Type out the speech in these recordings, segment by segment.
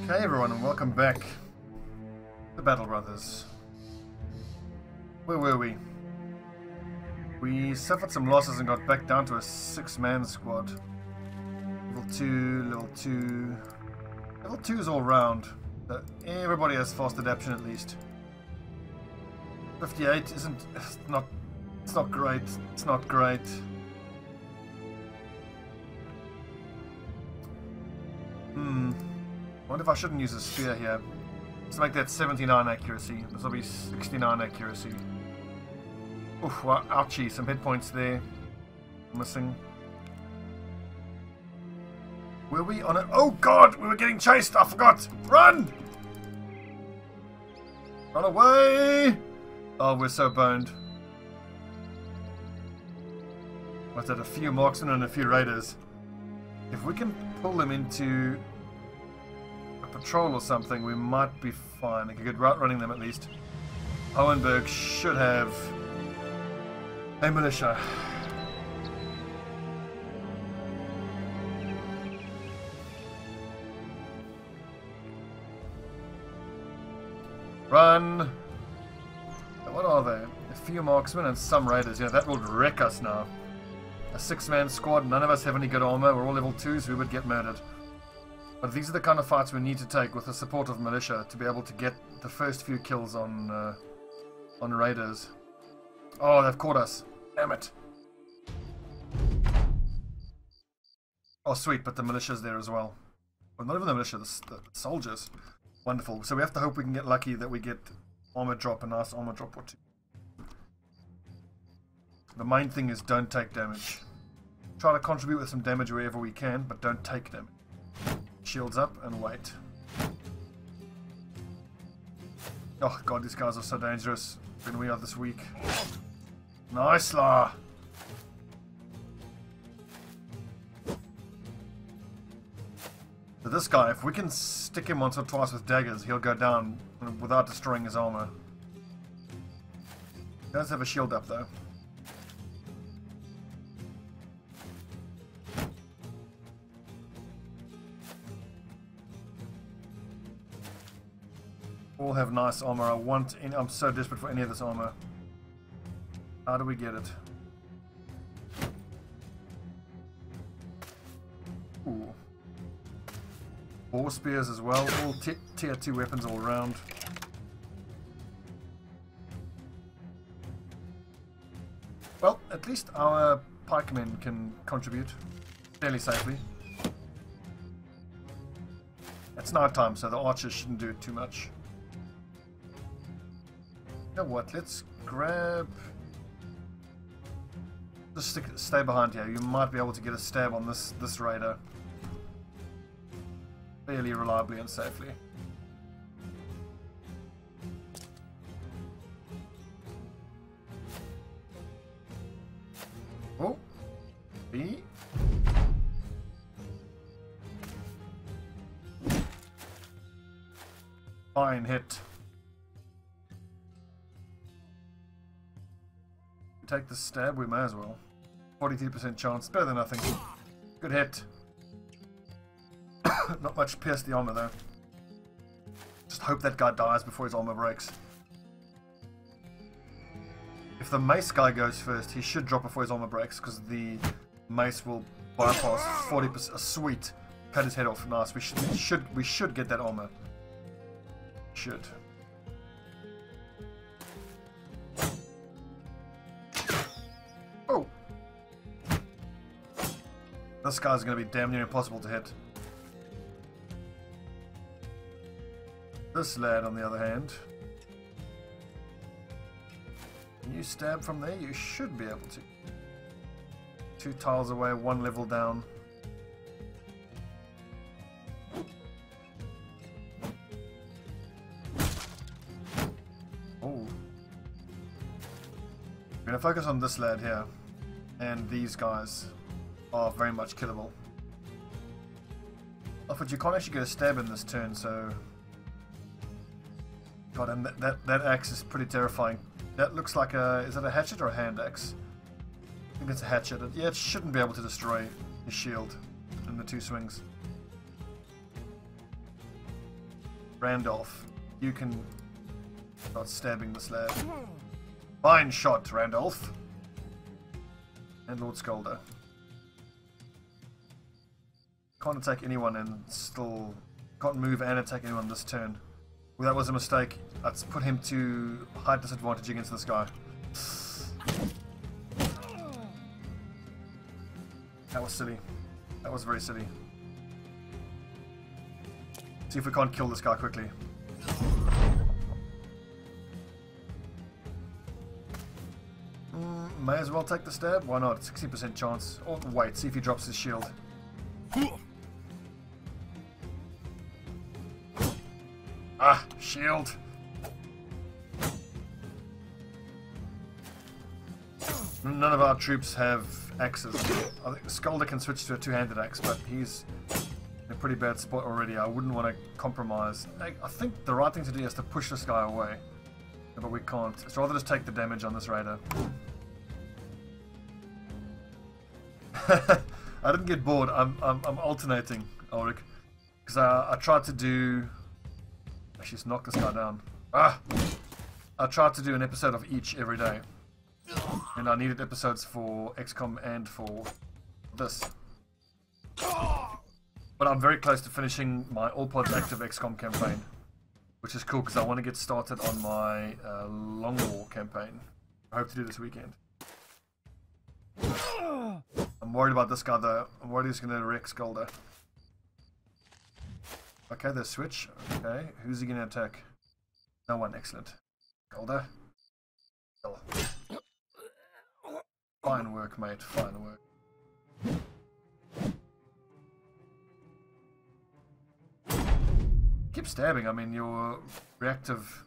Okay, everyone, and welcome back to Battle Brothers. Where were we? We suffered some losses and got back down to a 6-man squad. Level 2, level 2. Level 2 is all round. So everybody has fast adaptation at least. 58 isn't... It's not great. It's not great. I wonder if I shouldn't use a spear here. Let's make that 79 accuracy. This will be 69 accuracy. Oof, well, ouchie, some hit points there. Missing. Were we on it? Oh god, we were getting chased! I forgot! Run! Run away! Oh, we're so boned. What's that? A few marksmen and a few raiders. If we can pull them into patrol or something, we might be fine. Like a good route running them at least. Hohenberg should have a militia. Run! What are they? A few marksmen and some raiders. Yeah, that will wreck us now. A 6-man squad, none of us have any good armor, we're all level 2s, we would get murdered. But these are the kind of fights we need to take with the support of militia to be able to get the first few kills on raiders. Oh, they've caught us. Damn it. Oh, sweet, but the militia's there as well. Well, not even the militia, the soldiers. Wonderful. So we have to hope we can get lucky that we get armor drop, a nice armor drop or two. The main thing is don't take damage. Try to contribute with some damage wherever we can, but don't take damage. Shields up and wait. Oh god, these guys are so dangerous than we are this week. Nice la! So this guy, if we can stick him once or twice with daggers, he'll go down without destroying his armor. He does have a shield up though. All have nice armor. I'm so desperate for any of this armor. How do we get it? Ooh. Boar spears as well. All tier 2 weapons all around. Well, at least our pikemen can contribute fairly safely. It's night time, so the archers shouldn't do it too much. You know what, let's grab... Just stay behind here. You might be able to get a stab on this raider. Fairly reliably and safely. Oh! B. Fine hit. Take the stab, we may as well. 43% chance, better than nothing. Good hit. Not much pierced the armor though. Just hope that guy dies before his armor breaks. If the mace guy goes first, he should drop before his armor breaks because the mace will bypass 40%. Sweet. Cut his head off. Nice. We should get that armor. Should. Oh! This guy's going to be damn near impossible to hit. This lad, on the other hand, can you stab from there? You should be able to. 2 tiles away, 1 level down. Oh. We're going to focus on this lad here, and these guys are very much killable. Oh, but you can't actually get a stab in this turn, so... God, and that axe is pretty terrifying. That looks like a... Is that a hatchet or a hand axe? I think it's a hatchet. Yeah, it shouldn't be able to destroy his shield in the 2 swings. Randolph, you can start stabbing this lad. Fine shot, Randolph. And Lord Scolder. Can't attack anyone and still... Can't move and attack anyone this turn. Well, that was a mistake. Let's put him to height disadvantage against this guy. That was silly. That was very silly. See if we can't kill this guy quickly. May as well take the stab. Why not? 60% chance. Oh, wait. See if he drops his shield. Ah, shield. None of our troops have axes. I think Scolder can switch to a two-handed axe, but he's in a pretty bad spot already. I wouldn't want to compromise. I think the right thing to do is to push this guy away, but we can't. It's rather just take the damage on this raider. I didn't get bored. I'm alternating, Ulrich, because I tried to do. Actually, just knock this guy down. Ah! I tried to do an episode of each every day. And I needed episodes for XCOM and for this. But I'm very close to finishing my All Pods Active XCOM campaign. Which is cool because I want to get started on my Long War campaign. I hope to do this weekend. I'm worried about this guy though. I'm worried he's going to wreck Scolder. Okay, the switch. Okay, who's he going to attack? No one, excellent. Scolder. Kill. Fine work, mate, fine work. Keep stabbing, I mean, your reactive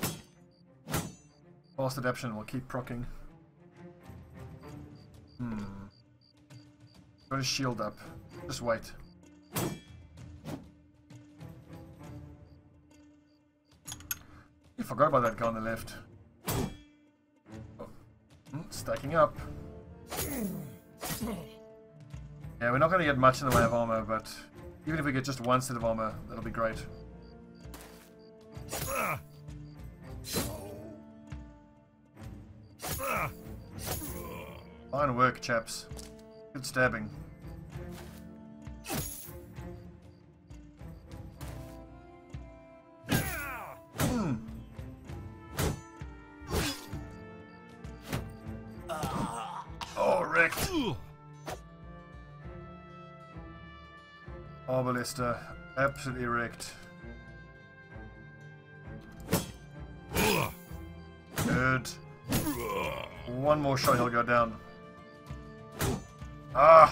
fast adaptation will keep proccing. Got his shield up. Just wait. You forgot about that guy on the left. Stacking up. Yeah, we're not going to get much in the way of armor, but even if we get just one set of armor, that'll be great. Fine work, chaps. Good stabbing. Oh, wrecked. Oh, Ballista. Absolutely wrecked. Good. One more shot, he'll go down. Ah!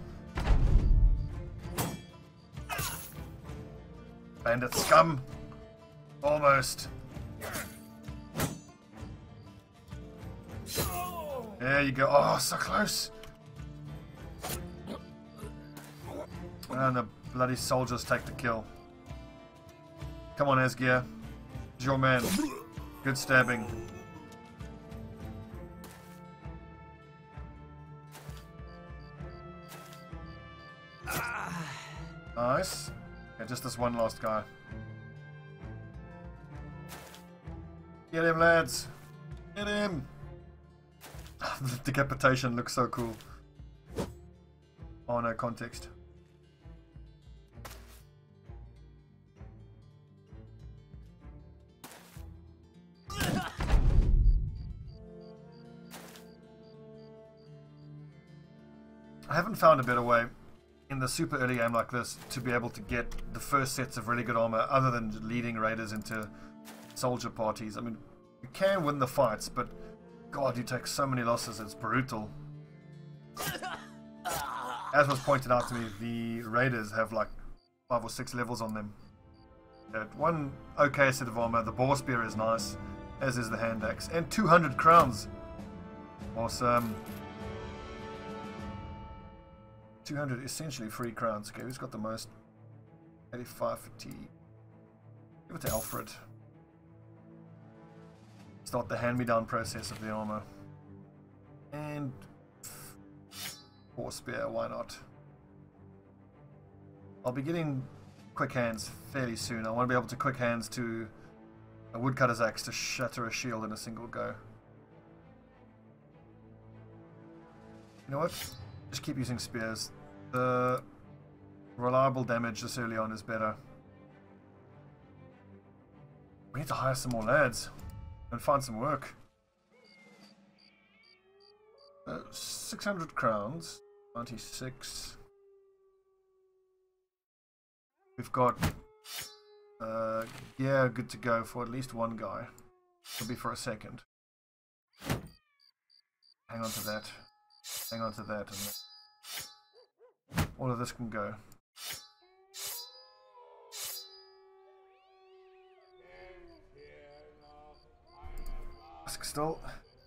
Bandit scum! Almost. There you go. Oh, so close! And the bloody soldiers take the kill. Come on, Asgeir. It's your man. Good stabbing. Nice. Yeah, just this one last guy. Get him, lads. Get him. The decapitation looks so cool. Oh no, context. I haven't found a better way in the super early game like this to be able to get the first sets of really good armor other than leading raiders into soldier parties. I mean, you can win the fights, but God, you take so many losses, it's brutal. As was pointed out to me, the raiders have like 5 or 6 levels on them. One okay set of armor, the boar spear is nice, as is the hand axe, and 200 crowns. Awesome. 200 essentially free crowns. Okay, who's got the most? 85 fatigue. Give it to Alfred. Start the hand-me-down process of the armor. And boar spear, why not? I'll be getting quick hands fairly soon. I want to be able to quick hands to a woodcutter's axe to shatter a shield in a single go. You know what? Just keep using spears. The reliable damage this early on is better. We need to hire some more lads and find some work. 600 crowns. 96. We've got yeah, good to go for at least one guy. It'll be for a second. Hang on to that. Hang on to that. And all of this can go. Ask still.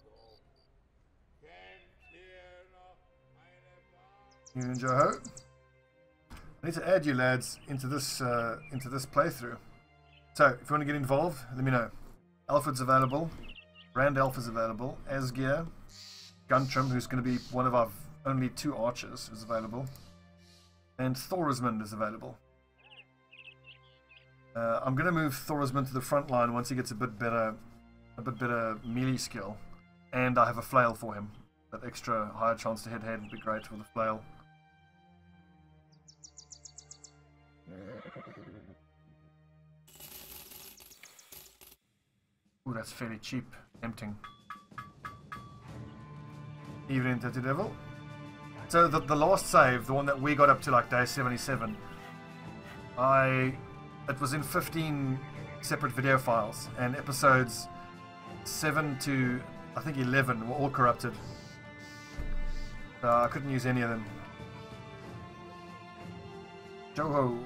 You and Joho. I need to add you lads into this playthrough. So if you want to get involved, let me know. Alfred's available. Randolph is available. Asgear. Guntram, who's going to be one of our only 2 archers, is available. And Thorismund is available. I'm going to move Thorismund to the front line once he gets a bit better melee skill. And I have a flail for him. That extra higher chance to hit head would be great with a flail. Ooh, that's fairly cheap. Tempting. Evening Tattoo Devil. So the last save, the one that we got up to like day 77, it was in 15 separate video files, and episodes 7 to I think 11 were all corrupted. So I couldn't use any of them. Joho.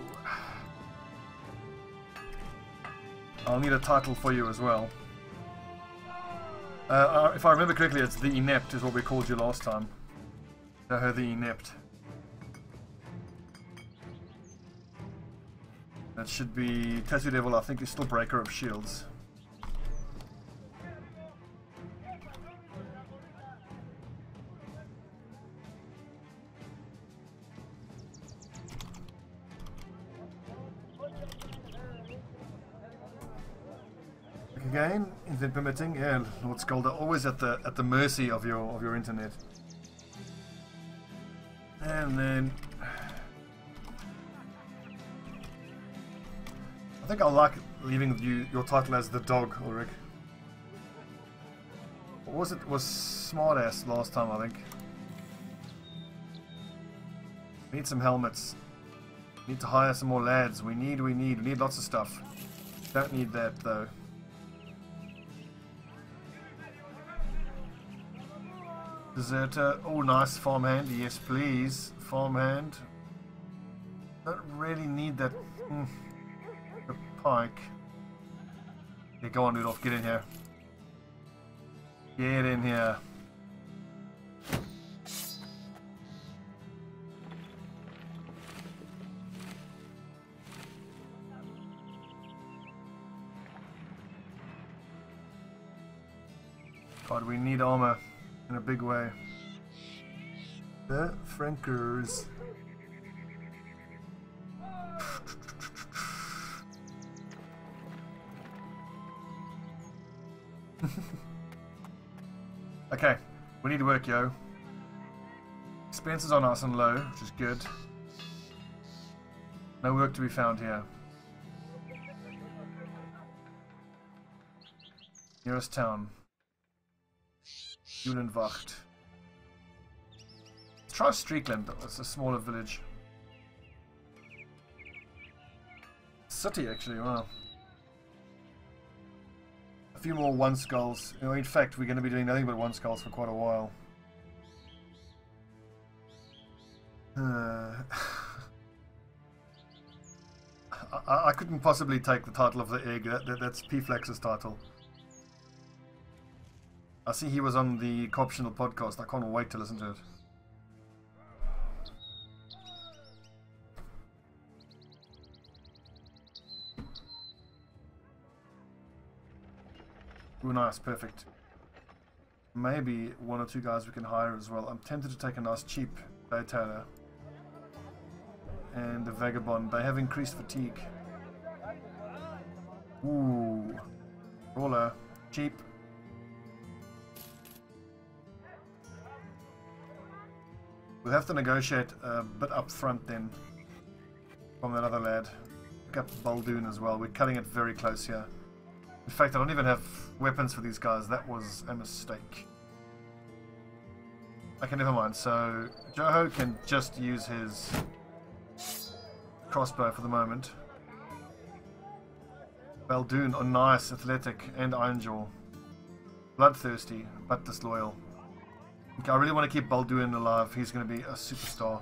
I'll need a title for you as well. If I remember correctly, it's the Inept is what we called you last time. Joho the Inept. That should be Tattoo Devil. I think is still Breaker of Shields. Again, internet permitting, yeah, Lord Scolder, always at the mercy of your internet. And then I think I like leaving your title as the dog, Ulrich. What was it? It was Smartass last time, I think. We need some helmets. We need to hire some more lads. We need lots of stuff. Don't need that though. Deserter. Oh, nice farmhand. Yes, please. Farmhand. Don't really need that. The pike. Yeah, go on, Rudolph. Get in here. Get in here. God, we need armor. In a big way. The Frankers. Okay, we need to work, yo. Expenses are nice and low, which is good. No work to be found here. Nearest town. Julenwacht. Let's try Streakland, it's a smaller village. City, actually, wow. A few more one skulls. You know, in fact, we're going to be doing nothing but one skulls for quite a while. I couldn't possibly take the title of the egg. That's P-Flex's title. I see he was on the Corptional podcast. I can't wait to listen to it. Ooh, nice, perfect. Maybe 1 or 2 guys we can hire as well. I'm tempted to take a nice cheap day tailor. and the Vagabond. They have increased fatigue. Ooh. Roller. Cheap. We'll have to negotiate a bit up front then from that other lad. Pick up Baldoon as well. We're cutting it very close here. In fact, I don't even have weapons for these guys. That was a mistake. Okay, never mind. So, Joho can just use his crossbow for the moment. Baldoon, oh nice, athletic, and Ironjaw. Bloodthirsty, but disloyal. Okay, I really want to keep Baldoon alive. He's going to be a superstar.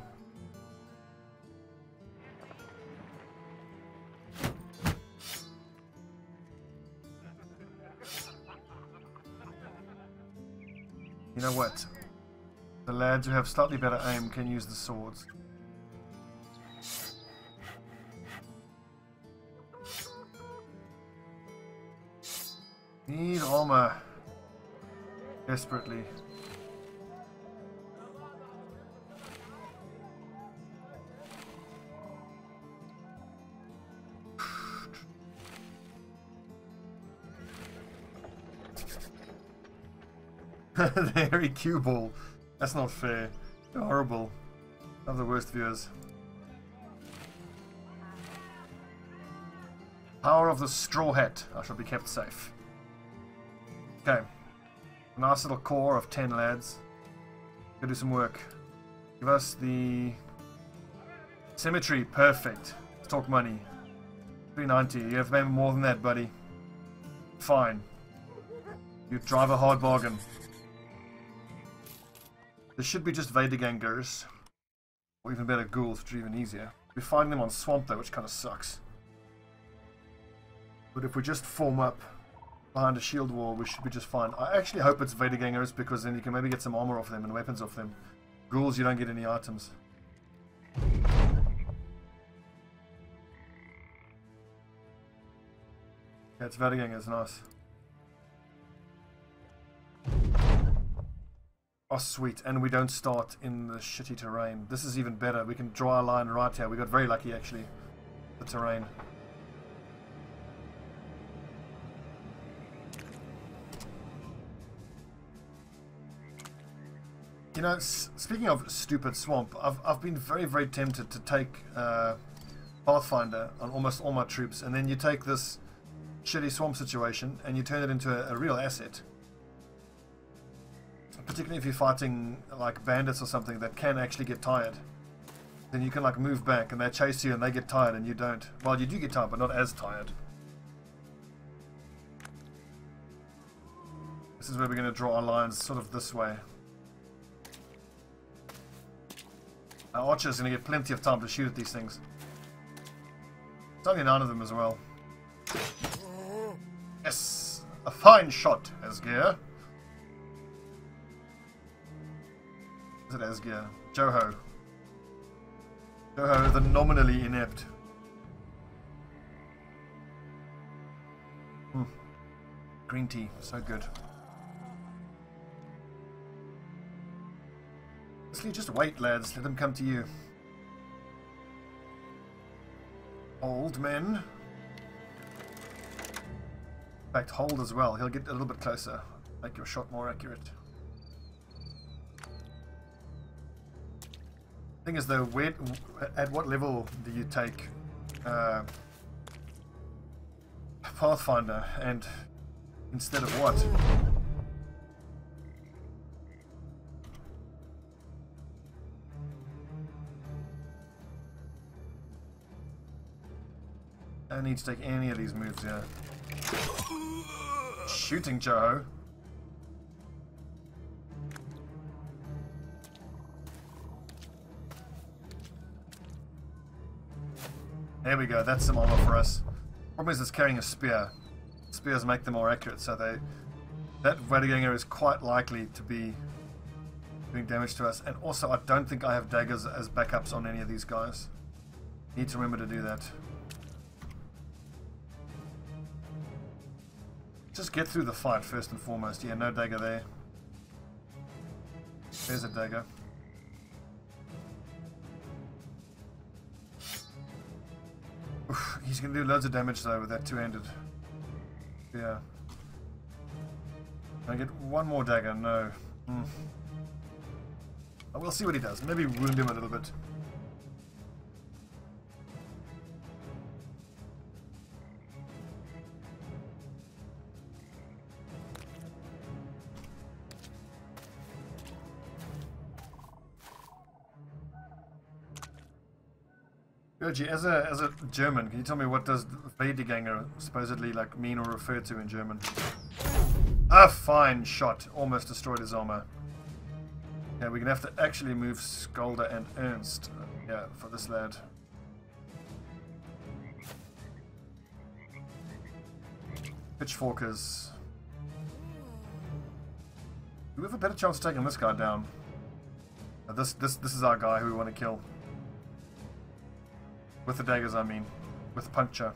You know what? The lads who have slightly better aim can use the swords. Need armor. Desperately. The hairy cue ball. That's not fair. They're horrible. One of the worst viewers. Power of the straw hat. I shall be kept safe. Okay. A nice little core of 10 lads. Go do some work. Give us the cemetery. Perfect. Let's talk money. 390. You have maybe more than that, buddy. Fine. You drive a hard bargain. There should be just Vadergangers. Or even better, ghouls, which are even easier. We find them on swamp though, which kind of sucks. But if we just form up behind a shield wall, we should be just fine. I actually hope it's Vadergangers because then you can maybe get some armor off them and weapons off them. Ghouls, you don't get any items. Yeah, it's Vadergangers, nice. Oh sweet, and we don't start in the shitty terrain. This is even better. We can draw a line right here. We got very lucky actually. The terrain. You know, speaking of stupid swamp, I've been very tempted to take Pathfinder on almost all my troops, and then you take this shitty swamp situation and you turn it into a real asset. Particularly if you're fighting like bandits or something that can actually get tired. Then you can like move back and they chase you and they get tired and you don't. Well, you do get tired, but not as tired. This is where we're going to draw our lines, sort of this way. Our archer's going to get plenty of time to shoot at these things. There's only 9 of them as well. Yes! A fine shot, Asgeir. Is it Asgeir? Joho. Joho, the nominally inept. Green tea, so good. Just wait, lads. Let them come to you. Old men. In fact, hold as well. He'll get a little bit closer. Make your shot more accurate. Thing is though, at what level do you take Pathfinder, and instead of what? I don't need to take any of these moves here. Shooting Joho. There we go, that's some armor for us. Problem is it's carrying a spear. Spears make them more accurate, so that Vaderganger is quite likely to be doing damage to us. And also, I don't think I have daggers as backups on any of these guys. Need to remember to do that. Just get through the fight first and foremost. Yeah, no dagger there. There's a dagger. He's going to do loads of damage though with that two-handed. Yeah. Can I get one more dagger? No. We'll see what he does. Maybe wound him a little bit. Gurgi, as a German, can you tell me what does Weideganger supposedly like mean or refer to in German? A fine shot. Almost destroyed his armor. Yeah, we're gonna have to actually move Skolder and Ernst. Yeah, for this lad. Pitchforkers. Do we have a better chance of taking this guy down? This is our guy who we want to kill. With the daggers, I mean. With puncture.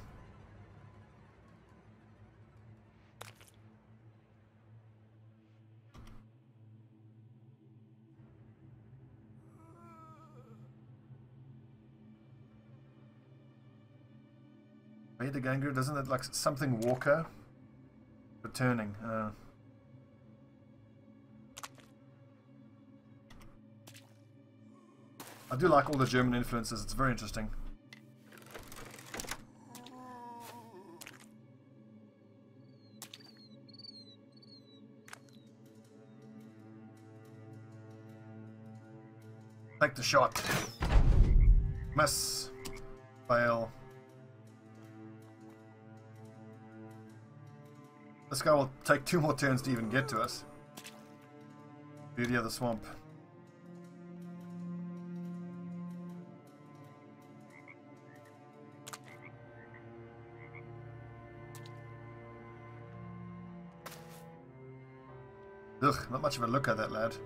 Weideganger, doesn't it like something Walker? Returning. I do like all the German influences, it's very interesting. Take the shot. Miss. Fail. This guy will take 2 more turns to even get to us. Beauty of the swamp. Ugh, not much of a look at that lad.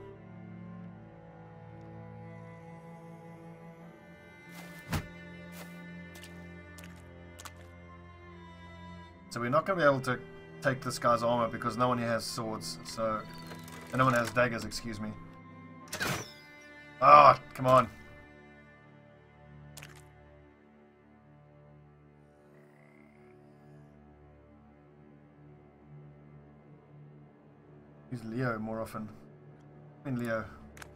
So we're not going to be able to take this guy's armor because no one here has swords, so... And no one has daggers, excuse me. Ah, come on. Use Leo more often. I mean Leo.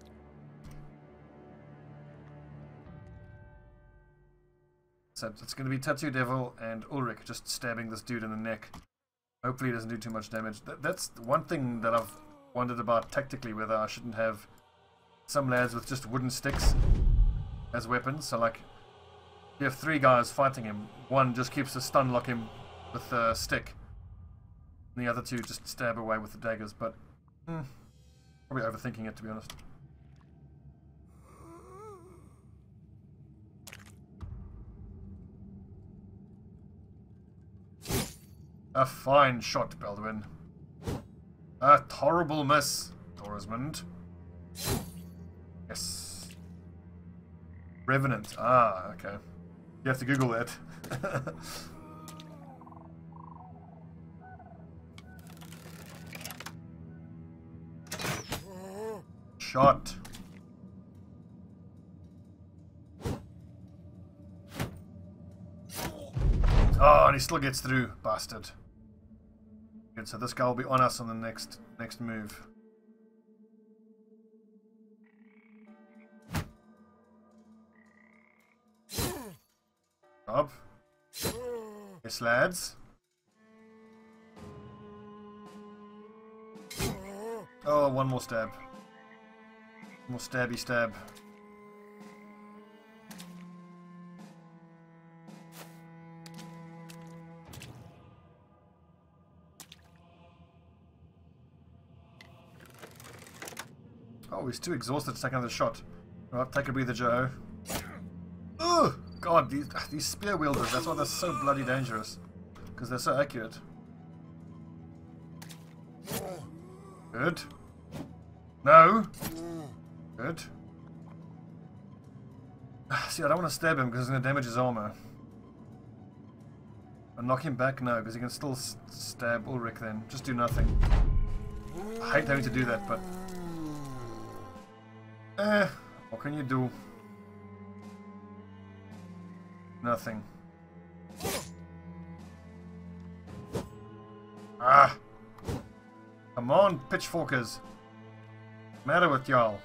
So it's going to be Tattoo Devil and Ulrich just stabbing this dude in the neck. Hopefully he doesn't do too much damage. That's one thing that I've wondered about tactically, whether I shouldn't have some lads with just wooden sticks as weapons. So like, you have 3 guys fighting him. One just keeps to stun lock him with a stick. And the other 2 just stab away with the daggers, but probably overthinking it, to be honest. A fine shot, Baldwin. A horrible miss, Torismond. Yes. Revenant. Ah, okay. You have to Google that. Shot. Oh, and he still gets through, bastard. Good, so this guy will be on us on the next move. Up. Yes, lads. Oh, one more stab. More stabby stab. Oh, he's too exhausted to take another shot. Alright, take a breather, Joe. Ugh! God, these spear wielders, that's why they're so bloody dangerous. Because they're so accurate. Good. No! Good. See, I don't want to stab him because it's going to damage his armor. And knock him back? No, because he can still stab Ulrich then. Just do nothing. I hate having to do that, but... what can you do? Nothing. Come on, pitchforkers. Matter with y'all?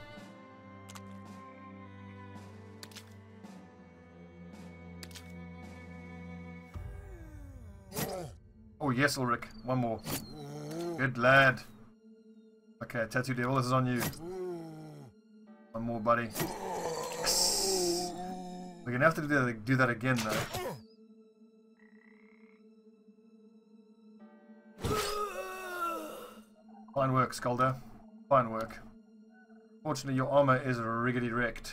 Oh yes, Ulrich. One more. Good lad. Okay, Tattoo Devil, this is on you. One more, buddy. Yes. We're gonna have to do that again, though. Fine work, Skulder. Fine work. Fortunately, your armor is riggedy wrecked.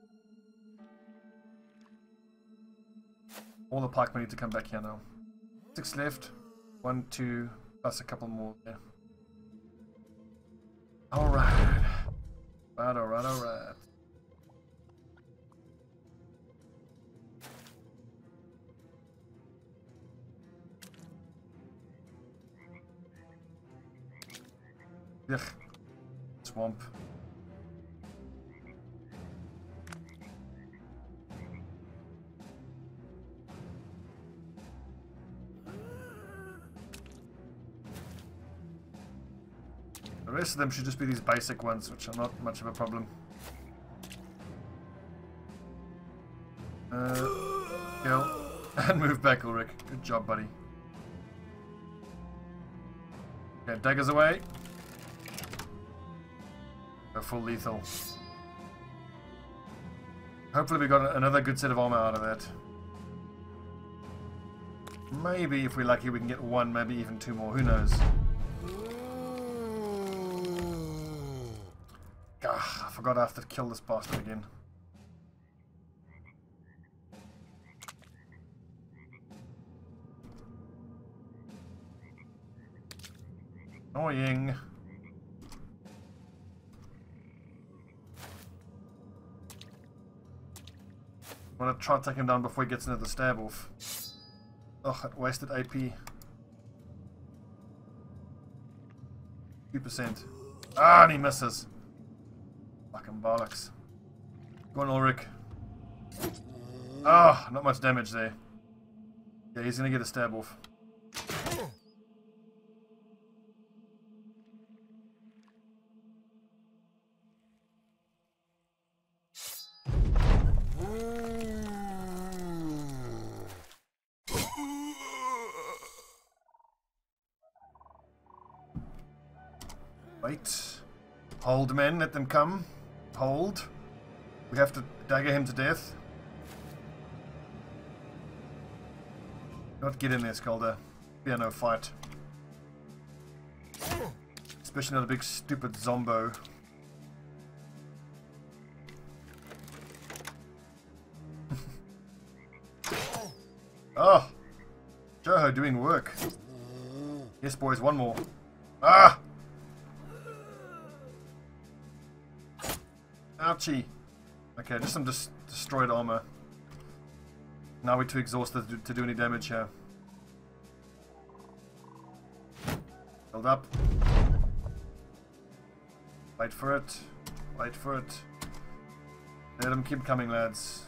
All the pikemen need to come back here now. 6 left. 1, 2, plus a couple more there. Alright. Alright. Ugh. Swamp. The rest of them should just be these basic ones, which are not much of a problem. Kill. And move back, Ulrich. Good job, buddy. Okay, daggers away. Go full lethal. Hopefully we got another good set of armor out of that. Maybe, if we're lucky, we can get 1, maybe even 2 more. Who knows? I forgot I have to kill this bastard again. Annoying. I'm gonna try to take him down before he gets into the stab off. Ugh, it wasted AP. 2%. Ah, and he misses. Fucking bollocks. Go on, Ulrich. Ah, not much damage there. Yeah, he's gonna get a stab off. Wait. Hold, men. Let them come. Hold. We have to dagger him to death. Not get in there, Skulder. Be no fight. Especially not a big stupid zombo. Oh! Joho doing work. Yes, boys, 1 more. Ah! Ouchie. Okay, just some destroyed armor. Now we're too exhausted to do any damage here. Build up. Wait for it. Wait for it. Let them keep coming, lads.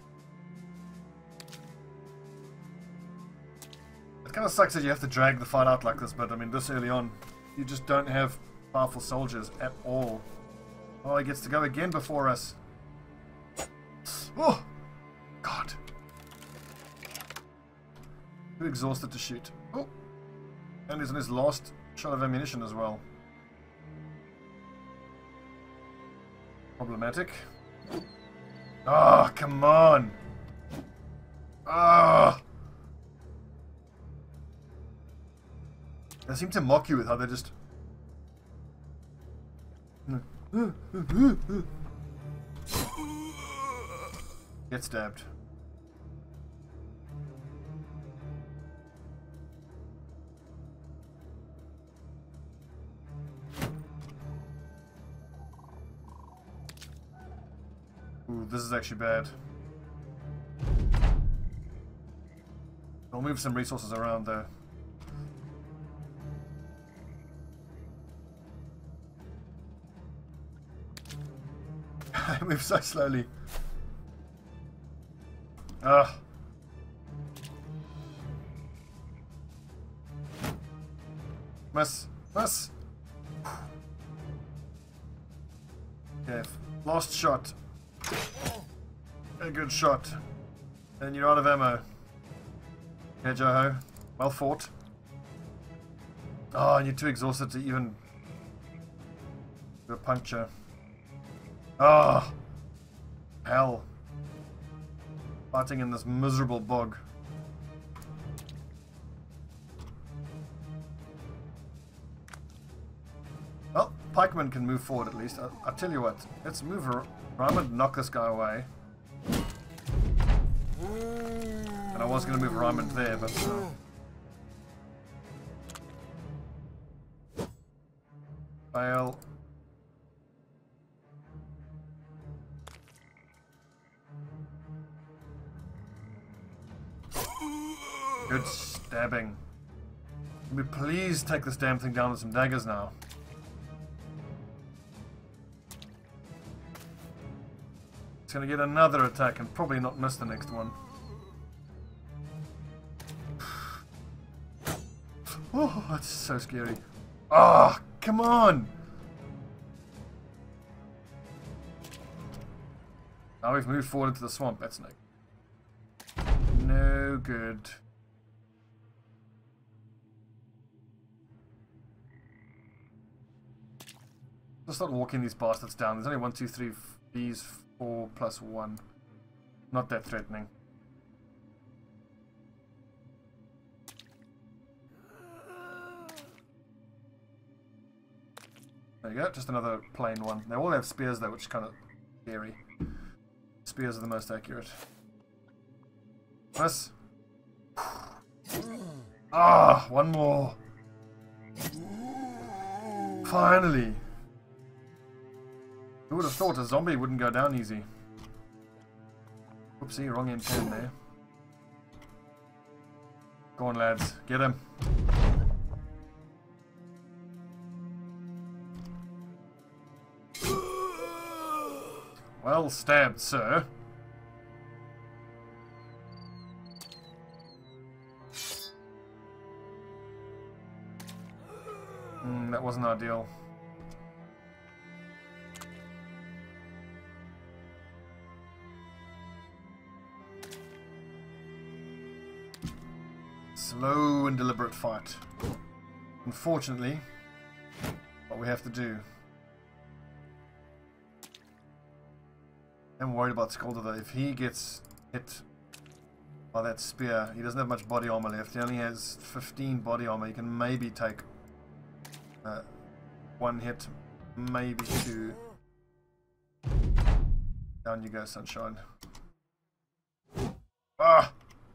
It kind of sucks that you have to drag the fight out like this, but I mean, this early on, you just don't have powerful soldiers at all. Oh, he gets to go again before us. Oh! God. Too exhausted to shoot. Oh! And he's on his last shot of ammunition as well. Problematic. Oh, come on! Ah! Oh. They seem to mock you with how they just... Get stabbed. Ooh, this is actually bad. I'll move some resources around though. I move so slowly. Ugh. Miss. Miss. Okay, last shot. A good shot. And you're out of ammo. Okay, Joho. Well fought. Oh, and you're too exhausted to even do a puncture. Oh, hell. Fighting in this miserable bog. Well, pikemen can move forward at least. I'll tell you what. Let's move around and knock this guy away. And I was going to move Ryman there, but... fail. Good stabbing. Can we please take this damn thing down with some daggers now? It's going to get another attack and probably not miss the next one. Oh, that's so scary. Ah, oh, come on! Now we've moved forward into the swamp. That's no good. Let's start walking these bastards down. There's only 1, 2, 3, these 4 plus 1. Not that threatening. There you go, just another plain one. They all have spears though, which is kind of scary. Spears are the most accurate. Miss. Ah, one more. Finally. Who would have thought a zombie wouldn't go down easy? Oopsie, wrong end turn there. Go on, lads, get him. Well stabbed, sir. That wasn't ideal. Slow and deliberate fight. Unfortunately, what we have to do. I'm worried about Skolder though. If he gets hit by that spear, he doesn't have much body armor left. He only has 15 body armor. He can maybe take one hit, maybe two. Down you go, sunshine. Ah!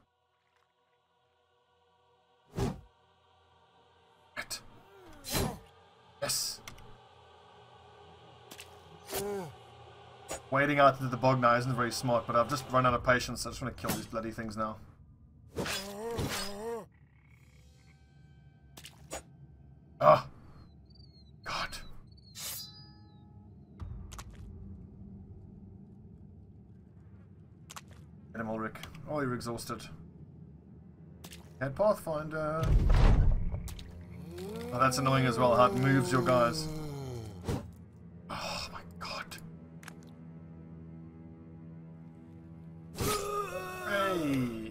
Right. Yes! Wading out into the bog now isn't very smart, but I've just run out of patience. I just want to kill these bloody things now. Ah! God. Get him, Ulrich. Oh, you're exhausted. And Pathfinder. Oh, that's annoying as well, how it moves your guys. Oh my god. Hey!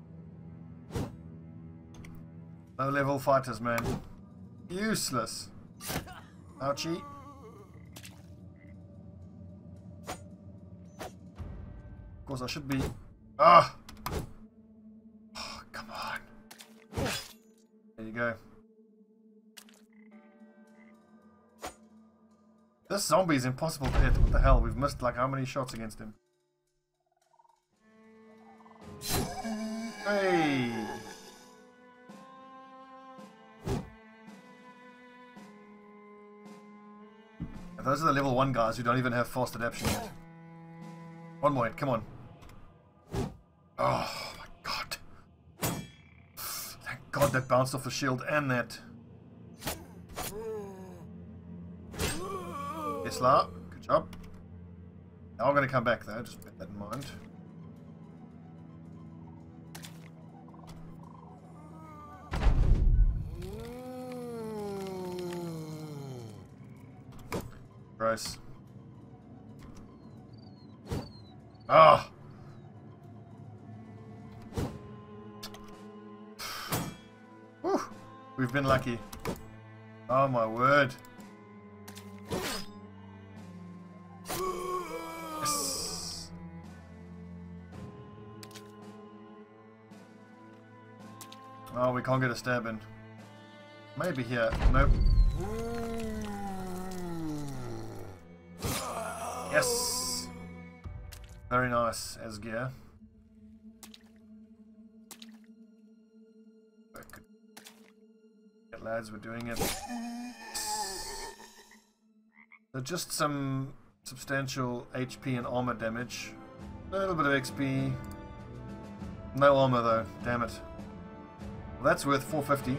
Low level fighters, man. Useless. Ouchie. Of course I should be... Ah! Oh, come on. There you go. This zombie is impossible to hit. What the hell? We've missed like how many shots against him? Hey! Those are the level 1 guys who don't even have fast adaptation yet. One more hit, come on. Oh my god. Thank god that bounced off the shield and that. Yes, La. Good job. Now I'm going to come back though, just bear that in mind. Gross. Ah! Whew. We've been lucky. Oh my word. Yes. Oh, we can't get a stab in. Maybe here. Nope. Yes. Very nice as gear. Good lads, we're doing it. So just some substantial HP and armor damage. A little bit of XP. No armor though, damn it. Well, that's worth 450.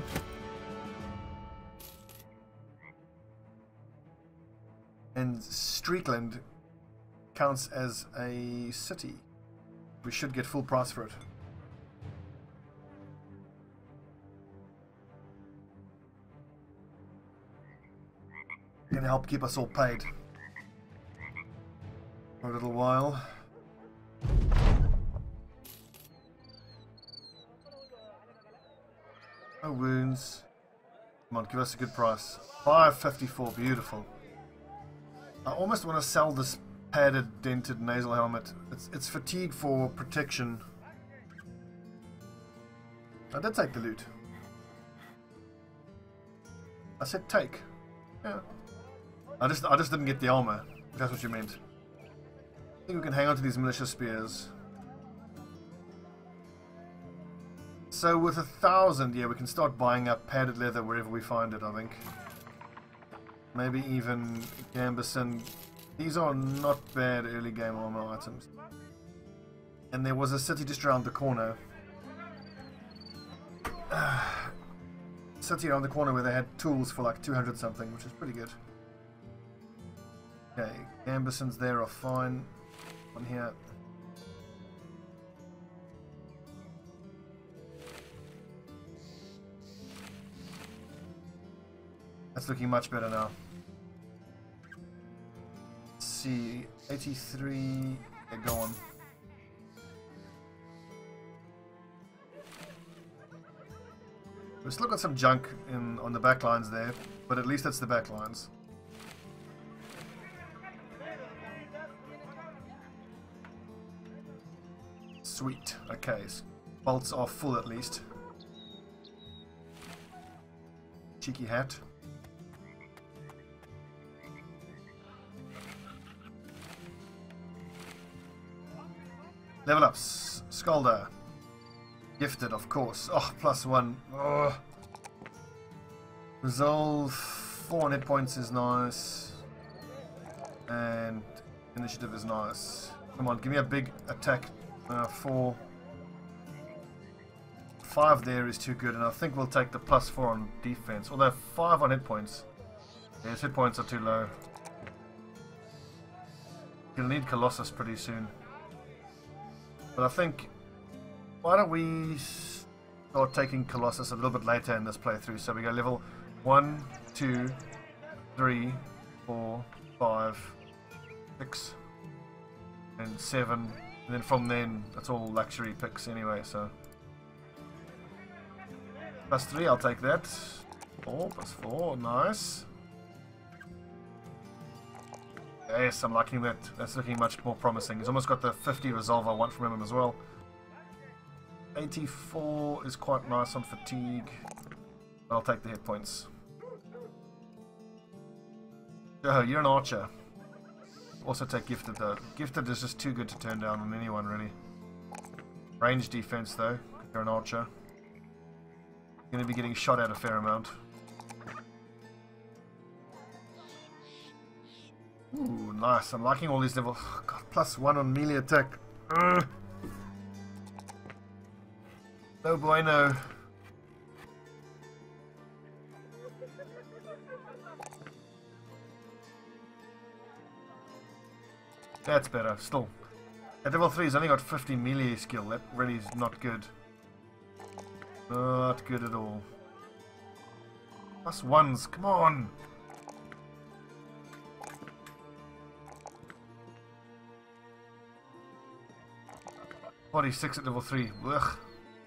And Streetland counts as a city. We should get full price for it. Gonna help keep us all paid for a little while. No wounds. Come on, give us a good price. 554, beautiful. I almost want to sell this padded, dented nasal helmet. It's fatigue for protection. I did take the loot. I said take. Yeah. I just didn't get the armor, if that's what you meant. I think we can hang on to these militia spears. So with 1,000, yeah, we can start buying up padded leather wherever we find it, I think. Maybe even gambeson. These are not bad early game armor items. And there was a city just around the corner. City around the corner where they had tools for like 200 something, which is pretty good. Okay, gambesons there are fine. One here. That's looking much better now. Let's see, 83. Yeah, go on. We've still got some junk on the back lines there, but at least that's the back lines. Sweet. Okay, bolts are full at least. Cheeky hat. Level ups. Skalder. Gifted, of course. Oh, +1. Oh. Resolve 4 hit points is nice. And initiative is nice. Come on, give me a big attack. 4. 5 there is too good, and I think we'll take the +4 on defense. Although 5 on hit points. Yes, hit points are too low. You'll need Colossus pretty soon. But I think, why don't we start taking Colossus a little bit later in this playthrough? So we go level 1, 2, 3, 4, 5, 6, and 7. And then from then, that's all luxury picks anyway, so. +3, I'll take that. 4, +4, nice. Yes, I'm liking that. That's looking much more promising. He's almost got the 50 resolve I want from him as well. 84 is quite nice on fatigue. I'll take the hit points. Oh, you're an archer. Also take gifted though. Gifted is just too good to turn down on anyone really. Range defense though. You're an archer. You're going to be getting shot at a fair amount. Ooh, nice. I'm liking all these levels. Oh, God, +1 on melee attack. Ugh. No bueno. That's better, still. At level 3 he's only got 50 melee skill. That really is not good. Not good at all. +1s, come on! 46 at level 3. Ugh.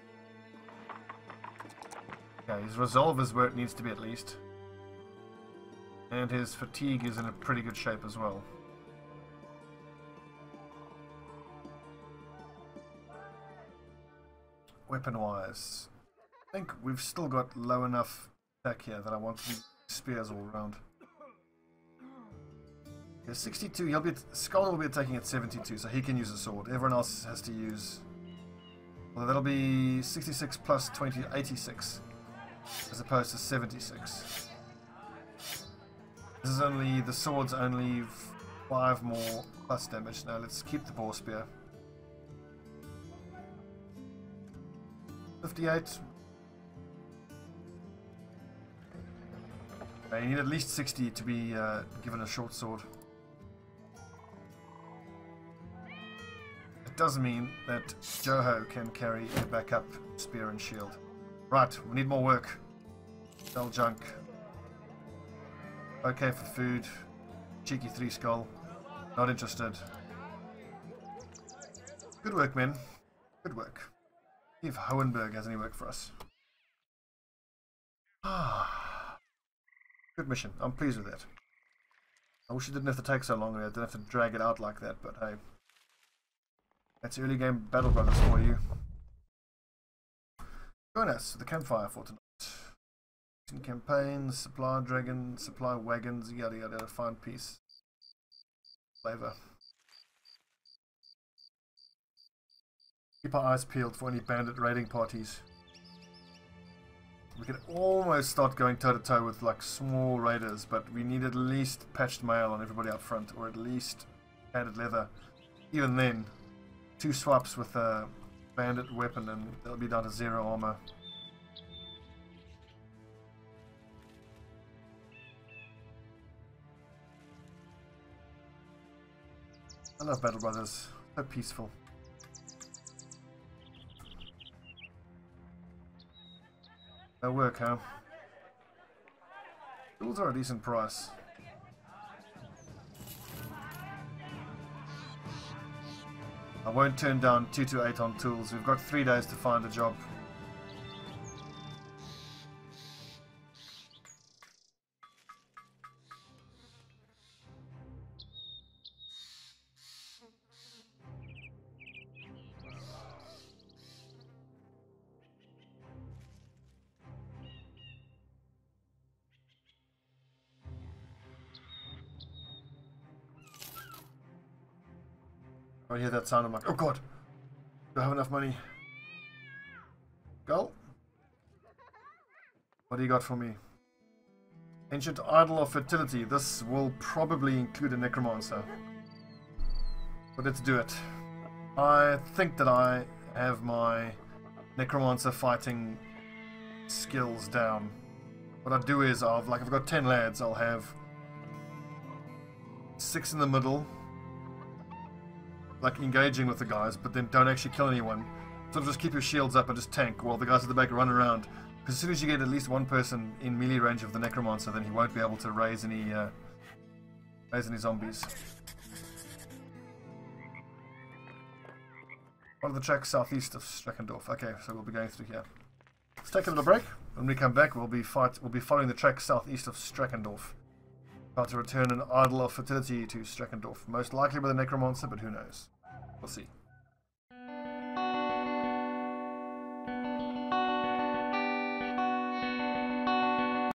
Okay, his resolve is where it needs to be at least. And his fatigue is in a pretty good shape as well. Weapon-wise, I think we've still got low enough attack here that I want some spears all around. Yeah, 62, Skull will be attacking at 72, so he can use a sword. Everyone else has to use... Well, that'll be 66 plus 20, 86, as opposed to 76. This is only... the sword's only 5 more plus damage. Now let's keep the boar spear. 58. Okay, you need at least 60 to be given a short sword. It does mean that Joho can carry a backup spear and shield. Right, we need more work. Sell junk. Okay for food. Cheeky 3 skull. Not interested. Good work, men. Good work. See if Hohenberg has any work for us. Good mission. I'm pleased with that. I wish it didn't have to take so long. I didn't have to drag it out like that, but hey. That's early game Battle Brothers for you. Join us at the campfire for tonight. Campaigns, supply dragon, supply wagons, yada yada, find peace. Flavor. Keep our eyes peeled for any bandit raiding parties. We can almost start going toe-to-toe with like small raiders, but we need at least patched mail on everybody up front, or at least padded leather. Even then, 2 swaps with a bandit weapon and they'll be down to 0 armor. I love Battle Brothers. So peaceful. No work, huh? Tools are a decent price. I won't turn down 228 on tools. We've got 3 days to find a job. I hear that sound, I'm like, oh god, do I have enough money? Go. What do you got for me? Ancient Idol of Fertility. This will probably include a necromancer. But let's do it. I think that I have my necromancer fighting skills down. What I do is I've got 10 lads, I'll have 6 in the middle, like engaging with the guys, but then don't actually kill anyone. Sort of just keep your shields up and just tank while the guys at the back run around. Because as soon as you get at least one person in melee range of the necromancer, then he won't be able to raise any zombies. One of the tracks southeast of Streckendorf. Okay, so we'll be going through here. Let's take a little break. When we come back, we'll be following the track southeast of Streckendorf. About to return an Idol of Fertility to Streckendorf. Most likely with a necromancer, but who knows? We'll see.